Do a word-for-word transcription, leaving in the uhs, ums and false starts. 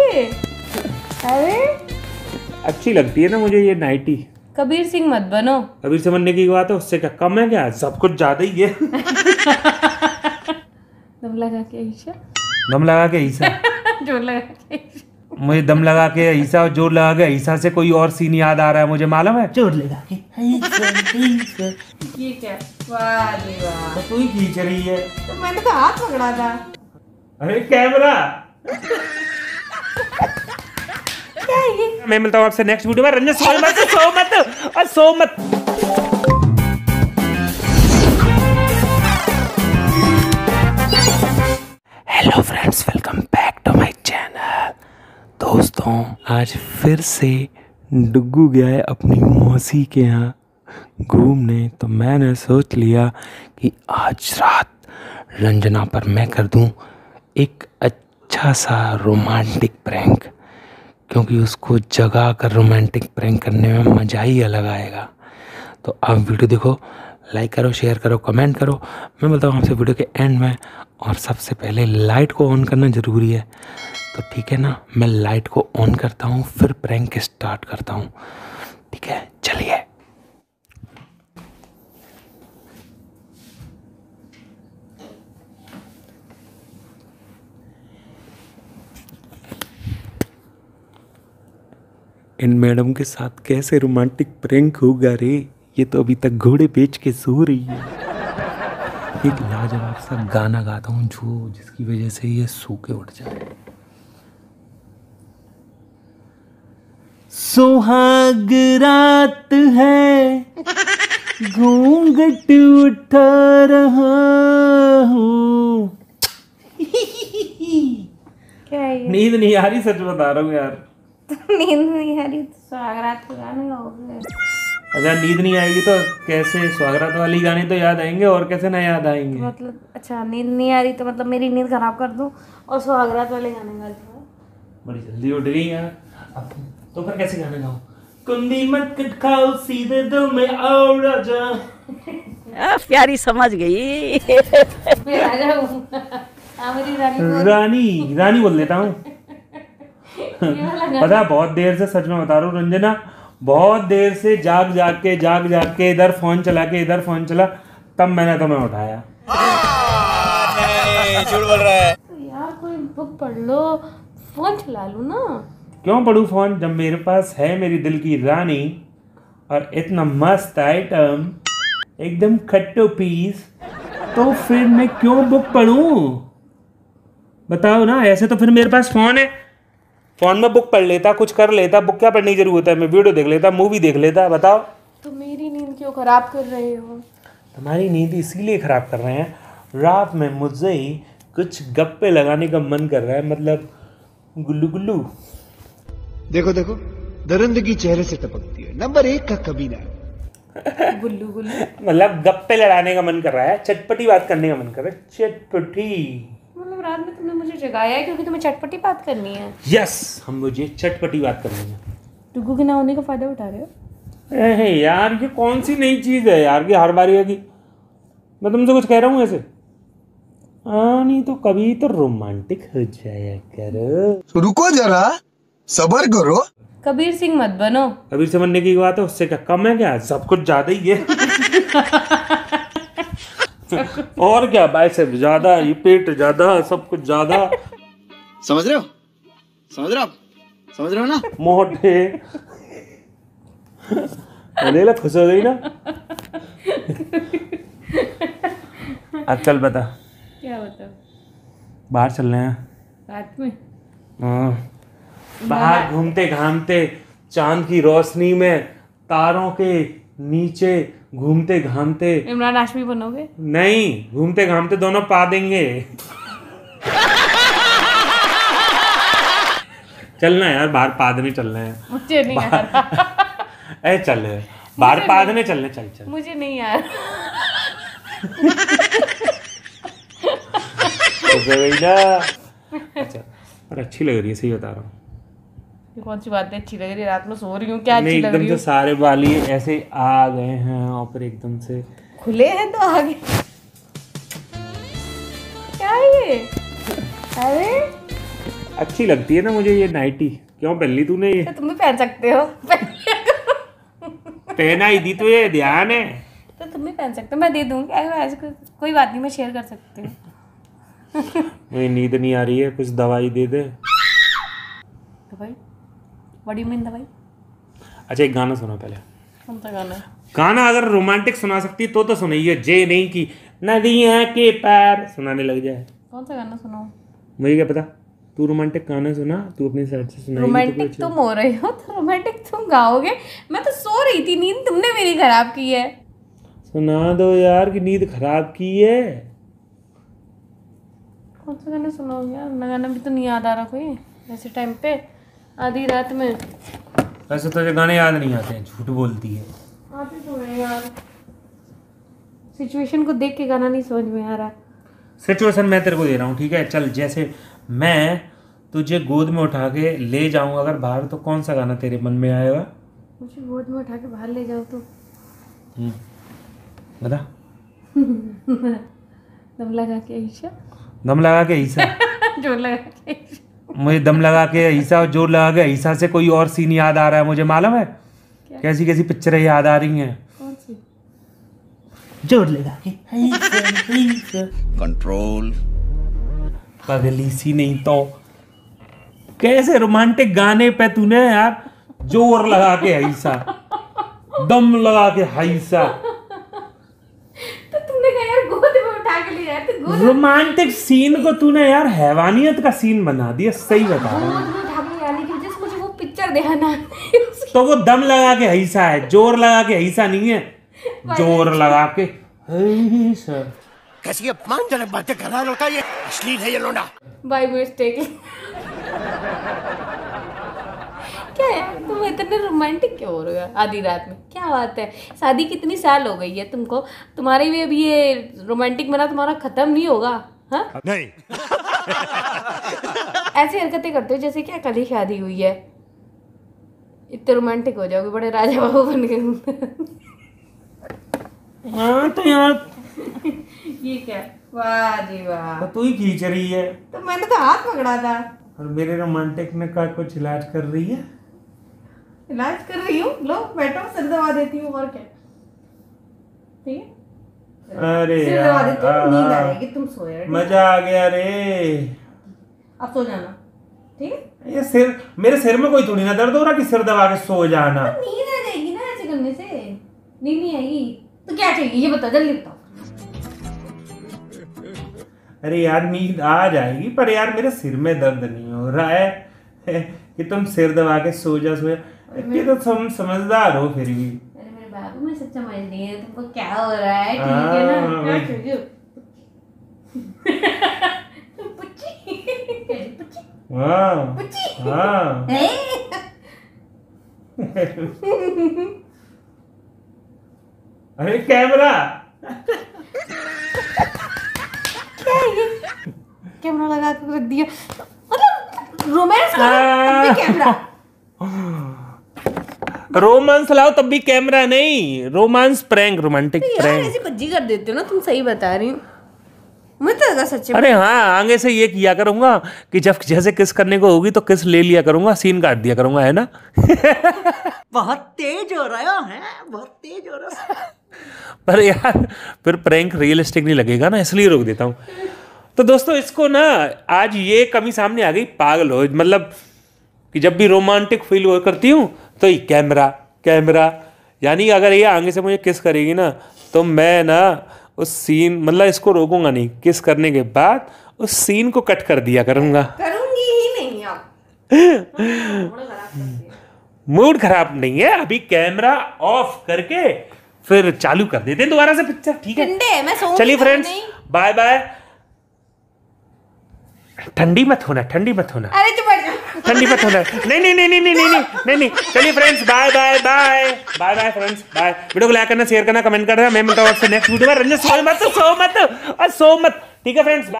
ये? अरे अच्छी लगती है ना मुझे ये नाइटी। कबीर सिंह मत बनो। कबीर से बनने की बात है, उससे क्या कम है क्या? सब कुछ ज्यादा ही है। दम लगा के ईशा। दम लगा के ईसा। जोर लगा के ईशा। मुझे दम लगा के ईसा और जोर लगा के ईसा से कोई और सीन याद आ रहा है मुझे, मालूम है? जोर लगा के ईसा, ईसा। ये क्या? वाह जी वाह। तो तू ही खींच रही है। तो मैंने तो हाथ पकड़ा था। अरे कैमरा। क्या ये? मैं मिलता हूँ आपसे नेक्स्ट वीडियो में। रंजन सो मत, सो मत और सो मत। Hello friends, welcome back to my channel. दोस्तों, आज फिर से डुग्गू गया है अपनी मौसी के यहाँ घूमने, तो मैंने सोच लिया कि आज रात रंजना पर मैं कर दूं एक अच्छा सा रोमांटिक प्रैंक, क्योंकि उसको जगा कर रोमांटिक प्रैंक करने में मज़ा ही अलग आएगा। तो आप वीडियो देखो, लाइक करो, शेयर करो, कमेंट करो। मैं बोलता हूँ आपसे वीडियो के एंड में। और सबसे पहले लाइट को ऑन करना ज़रूरी है, तो ठीक है ना? मैं लाइट को ऑन करता हूँ, फिर प्रैंक स्टार्ट करता हूँ। ठीक है, चलिए। इन मैडम के साथ कैसे रोमांटिक प्रैंक होगा रे? ये तो अभी तक घोड़े बेच के सो रही है। एक लाजवाब सा गाना गाता हूँ जो जिसकी वजह से ये सो के उठ जाए। सुहाग रात है, घूंघट उठा रहा हूँ। क्या है ये? नींद नहीं आ रही, सच बता रहा हूँ यार। नींद नहीं आ रही तो सुहागरात के गाने गाओगे? अगर नींद नहीं आएगी तो कैसे? स्वागरात वाली गाने तो याद आएंगे, और कैसे ना याद आएंगे? मतलब अच्छा, नींद नहीं आ रही तो मतलब मेरी नींद खराब कर दूं और सुहागरात वाले गाने गा दूं? बड़ी जल्दी उठ गई यार। अब तो फिर कैसे गाने गाऊं? कुंडी मत खाओ सीधे दिल में आओ राजा। आ, प्यारी समझ गई। फिर आ जाऊं। हाँ, मेरी रानी बोल। रानी रानी बोल देता हूँ। पता है, बहुत देर से, सच में बता रहा हूँ रंजना, बहुत देर से जाग जाग के जाग जाग के इधर फोन चला के इधर फोन चला, तब मैंने तुम्हें उठाया। नहीं, झूठ बोल रहा है। तो यार कोई बुक पढ़ लो, फोन चला लूं ना। क्यों पढ़ूं फोन जब मेरे पास है मेरी दिल की रानी और इतना मस्त आइटम, एकदम खट्टो पीस, तो फिर मैं क्यों बुक पढ़ूं? बताओ ना। ऐसे तो फिर मेरे पास फोन है, फोन में बुक पढ़ लेता, कुछ कर लेता। बुक क्या पढ़ने की जरूरत है? मैं वीडियो देख लेता, मूवी देख लेता। बताओ। तो मेरी नींद क्यों खराब कर रहे हो? तुम्हारी नींद इसीलिए खराब कर रहे हैं, रात में मुझे ही कुछ गप्पे लगाने का मन कर रहा है, मतलब गुल्लू गुल्लू। देखो देखो, दरिंदगी चेहरे से टपकती है। नंबर एक का कमीना। गुल्लू गुल्लू मतलब गप्पे लड़ाने का मन कर रहा है, चटपटी बात करने का मन कर रहा है। चटपटी मतलब रात में तुमने मुझे जगाया है क्योंकि तुम्हें चटपटी बात करनी है। यस, हम मुझे चटपटी बात करनी है। डुग्गू के ना होने का फायदा उठा रहे हो? अरे यार, ये कौन सी नई चीज है यार कि हर बारी की मैं तुमसे कुछ कह रहा हूँ ऐसे? हाँ, नहीं तो कभी तो रोमांटिक हो जाया करो। रुको जरा, सबर करो। कबीर सिंह मत बनो। कबीर से बनने की बात है, उससे क्या कम है क्या? सब कुछ ज्यादा ही है। और क्या, बाइसेप ज्यादा, ये पेट ज्यादा, सब कुछ ज्यादा। समझ रहे हो? समझ रहे हो? समझ रहे हो ना? मोटे अरे खुश हो गई ना। अब चल बता। क्या बताओ? बाहर चल रहे हैं रात में? हाँ, बाहर घूमते घामते, चांद की रोशनी में, तारों के नीचे घूमते घामते। इमरान हाशमी बनोगे? नहीं, घूमते घामते दोनों पा देंगे। चलना यार, बाहर पादने चल रहे हैं। मुझे नहीं यार। ए चल बाहर पादने चलने, चल चल। मुझे नहीं यार। अच्छा, पर अच्छी लग रही है, सही बता रहा हूँ। कौन सी बात है अच्छी लग रही है? रात में सो रही हूँ, क्या अच्छी लग एकदम रही से हूँ? सारे बाल ही ऐसे आ गए हैं और फिर एकदम से खुले हैं तो आगे। क्या है ये? अरे अच्छी लगती है ना मुझे ये नाइटी। क्यों पहन ली तूने ये? तो तुम भी पहन सकते हो। पहना ही दी तो ये ध्यान है। तो तुम भी पहन सकते हो, मैं दे दूंगी। अगर ऐसे कोई, कोई बात नहीं, मैं शेयर कर सकती हूँ। मुझे नींद नहीं आ रही है, कुछ दवाई दे दे। दवाई? व्हाट डू यू मीन दवाई? अच्छा एक गाना सुनो पहले। कौन सा गाना है? गाना अगर रोमांटिक सुना सकती तो तो सुनाइए, जे नहीं कि नदियाँ के पार सुनाने लग जाए। कौन सा गाना सुनाऊं? मुझे क्या पता, तू रोमांटिक गाना सुना, तू अपनी साइड से सुनाएगी। रोमांटिक तुम हो रहे हो तो रोमांटिक तुम गाओगे। मैं तो सो रही थी, नींद तुमने मेरी खराब की है। सुना दो यार कि नींद खराब की है। कौन सा गाना सुनाओगे यार? ना गाना भी तो नहीं याद आ रहा कोई ऐसे टाइम पे, आधी रात में। वैसे तुझे गाने याद नहीं आते हैं, झूठ बोलती है। आते तो है यार, सिचुएशन को देख के गाना नहीं समझ में आ रहा। सिचुएशन मैं तेरे को दे रहा हूँ, ठीक है? चल, जैसे मैं तुझे गोद में उठा के ले जाऊंगा अगर बाहर, तो कौन सा गाना तेरे मन में आएगा? मुझे गोद में उठा के बाहर ले जाओ तो बता। दम लगा के ईशा। दम लगा के ईसा। जोर लगा के ईशा। मुझे दम लगा के ईसा और जोर लगा के ईसा से कोई और सीन याद आ रहा है, मुझे मालूम है। कैसी कैसी पिक्चरें याद आ रही हैं। कौन सी? जोर लगा के कंट्रोल। पगली सी नहीं तो कैसे रोमांटिक गाने पे तूने यार जोर लगा के हईसा, दम लगा के हईसा। तो तुमने कहा यार गोद में उठा के ले जाए तो गोद रोमांटिक सीन को तूने यार हैवानियत का सीन बना दिया, सही बता रहा हूँ। गोद में उठा के लाने की वजह से मुझे वो पिक्चर ध्यान आ रही है उसकी। तो वो दम लगा के हईसा है, जोर लगा के हईसा नहीं है। जोर लगा के हईसा। कैसी अपमानजनक बातें कर रहा होता है ये, अश्लील है ये लोंडा। By mistake. क्या है तुम इतने रोमांटिक क्यों हो रहे हो आधी रात में? क्या बात है? शादी कितनी साल हो गई है तुमको, तुम्हारे भी अभी ये रोमांटिक मना तुम्हारा खत्म नहीं होगा? हाँ नहीं। ऐसी हरकतें करते हो जैसे क्या कल ही शादी हुई है। इतने रोमांटिक हो जाओगे, बड़े राजा बाबू बन गए। हाँ तो यार ये क्या? वाह जी वाह। तो तू ही खींच रही है तो मैंने तो हाथ पकड़ा था। और मेरे रोमांटिक ने का कुछ इलाज कर रही है। इलाज कर रही हूँ, लो बैठो, सिर दबा देती हूँ और क्या। ठीक है, अरे सिर दबा देती हूँ, यार, नींद आएगी, तुम सोए रहो। मजा आ गया रे। अब सो जाना, ठीक है? ये सिर, मेरे सिर में कोई थोड़ी ना दर्द हो रहा कि सिर दबा के सो जाना। तो नींद आ जाएगी ना ऐसे करने से, नींद नहीं आएगी। तो क्या चाहिए ये बताओ, जल्दी बताओ। अरे यार नींद आ जाएगी, पर यार मेरे सिर में दर्द नहीं हो रहा है कि तुम सिर दबा के सो जा सो जा। ये तो तुम समझदार हो फिर भी। अरे मेरे बाबू, मैं सच्चा समझ रही है तुमको क्या हो रहा है, ठीक है ना? क्या चाहिए? पुच्ची पुच्ची हाँ पुच्ची। हाँ। अरे कैमरा, क्या है ये? कैमरा लगा कर रख दिया, मतलब रोमांस का कैमरा। रोमांस लाओ तब भी कैमरा नहीं, रोमांस प्रैंक, रोमांटिक यार प्रैंक। ऐसी पज्जी कर देते हो ना तुम, सही बता रही हूँ। मुझे तो लगा सच्चे में। अरे हाँ, आगे से ये किया करूंगा कि जब जैसे किस करने को होगी तो किस ले लिया करूंगा, सीन काट दिया करूंगा, है ना? बहुत तेज हो रहा है, बहुत तेज हो रहा है। पर यार फिर प्रैंक रियलिस्टिक नहीं लगेगा ना, इसलिए रोक देता हूँ। तो दोस्तों इसको ना आज ये कमी सामने आ गई, पागल हो मतलब कि जब भी रोमांटिक फील हो करती हूँ तो ये कैमरा कैमरा, यानी अगर ये आगे से मुझे किस करेगी ना तो मैं ना उस सीन, मतलब इसको रोकूंगा नहीं, किस करने के बाद उस सीन को कट कर दिया करूंगा। करूंगी ही नहीं अब। मूड खराब नहीं है, अभी कैमरा ऑफ करके फिर चालू कर देते हैं दोबारा से पिक्चर, ठीक है? ठंडे मैं सोऊंगी। चलिए फ्रेंड्स, नहीं। Bye bye. ठंडी मत होना, ठंडी मत होना, अरे चुप बैठ जा। ठंडी मत होना। नहीं नहीं नहीं नहीं नहीं नहीं नहीं नहीं। चलिए friends, bye bye bye bye bye friends, bye. Video को लाइक करना, शेयर करना, कमेंट करना। मैं मिलता हूँ आपसे नेक्स्ट वीडियो में। रंजन सो मत, सो मत और सो मत, ठीक है फ्रेंड्स।